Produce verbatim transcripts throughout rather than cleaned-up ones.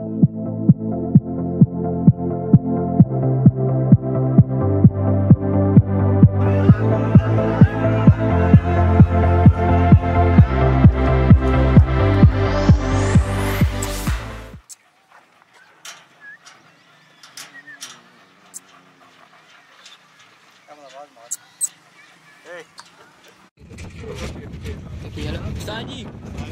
Saji.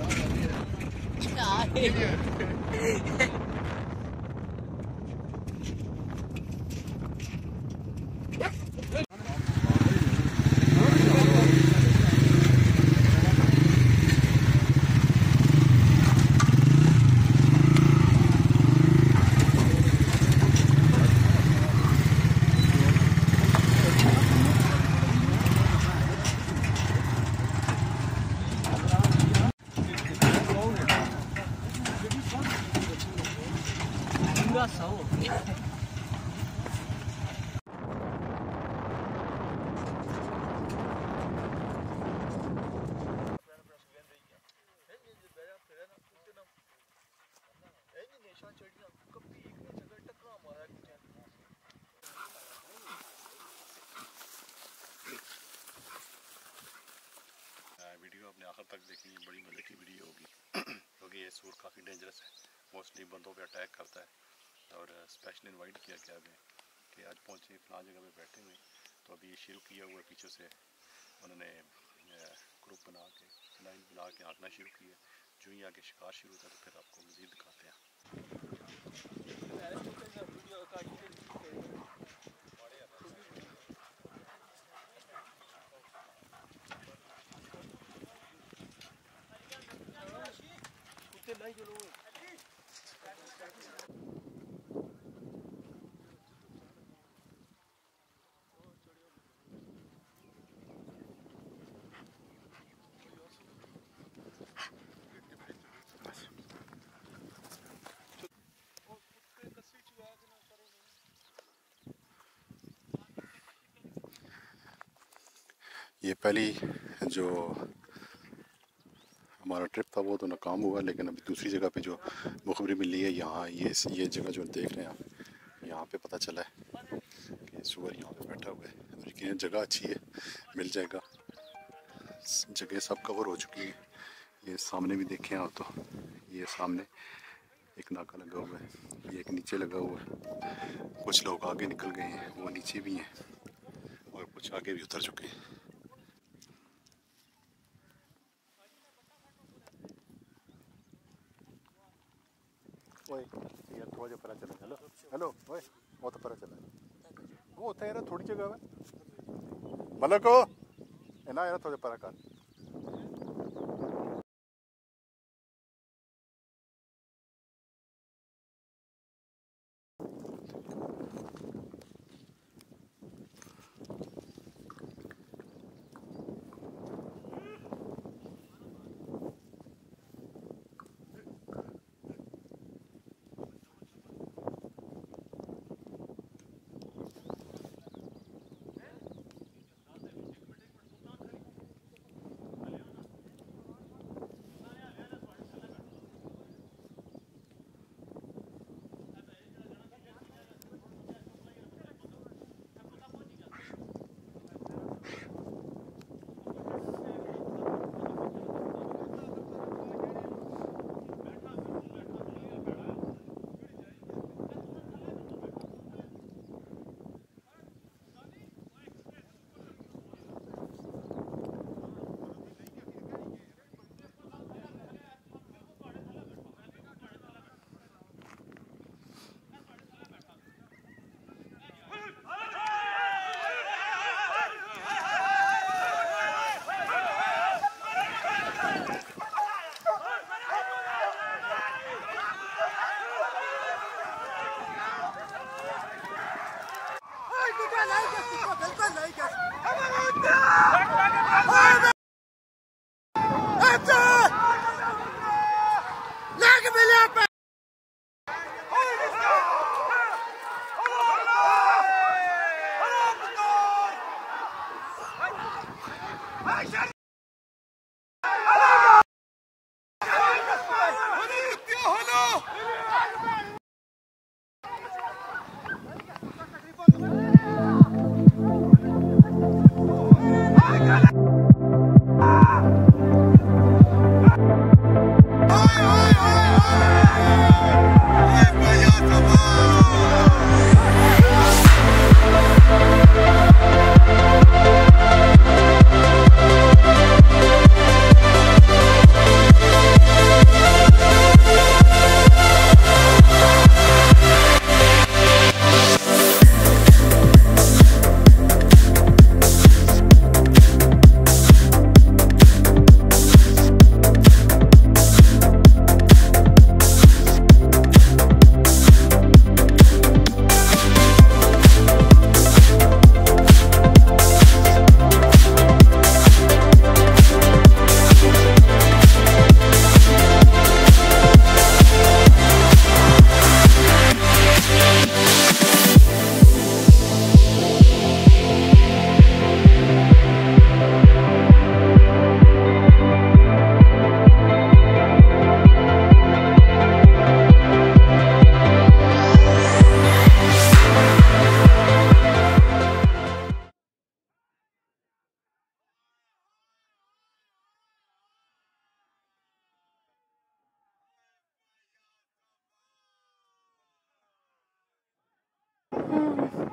Video आपने आखिर तक देखनी है, बड़ी मजे की वीडियो होगी क्योंकि ये सूर काफ़ी डेंजरस है, मोस्टली बंदों पे अटैक करता है। और स्पेशल इनवाइट किया गया है कि आज पहुँचे फलां जगह पे बैठे हुए, तो अभी ये शुरू किया हुआ है पीछे से उन्होंने ग्रुप बना के लाइन बना के आंकना शुरू किया। जो ही आगे शिकार शुरू होता है तो फिर आपको मज़ीद दिखाते हैं। ये पहली जो हमारा ट्रिप था वो तो नाकाम हुआ, लेकिन अभी दूसरी जगह पे जो मुखबरी मिली है, यहाँ ये ये जगह जो देख रहे हैं आप, यहाँ पे पता चला है कि सुअर यहाँ पे बैठा हुआ है। लेकिन जगह अच्छी है, मिल जाएगा, जगह सब कवर हो चुकी है। ये सामने भी देखें आप, तो ये सामने एक नाका लगा हुआ है, ये एक नीचे लगा हुआ है। कुछ लोग आगे निकल गए हैं, वो नीचे भी हैं और कुछ आगे भी उतर चुके हैं। ओए यार थोड़ा जो पता चला, हेलो हेलो ओए वो तो पता चला वो होता है यार थोड़ी जगह है मतलब को है ना यार थोड़ा पता कर।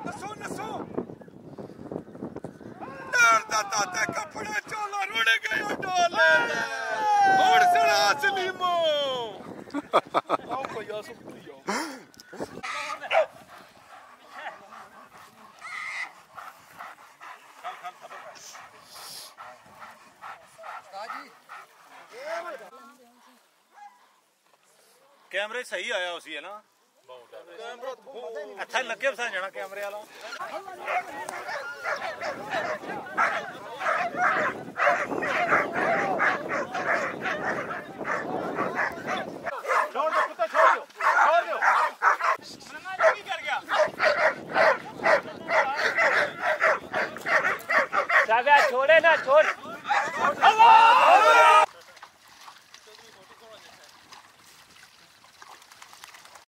नसो नसो डरदा ताते कपड़े चोला रुड़ गए डोले और सड़ा सलीमो आओ भैया सुप्रियो कैमरे सही आया उसी है ना अच्छा लगे बसा जाना कैमरे वाला छोड़ दो कुत्ता छोड़ दो छोड़ दो की कर गया सागा छोड़े ना छोड़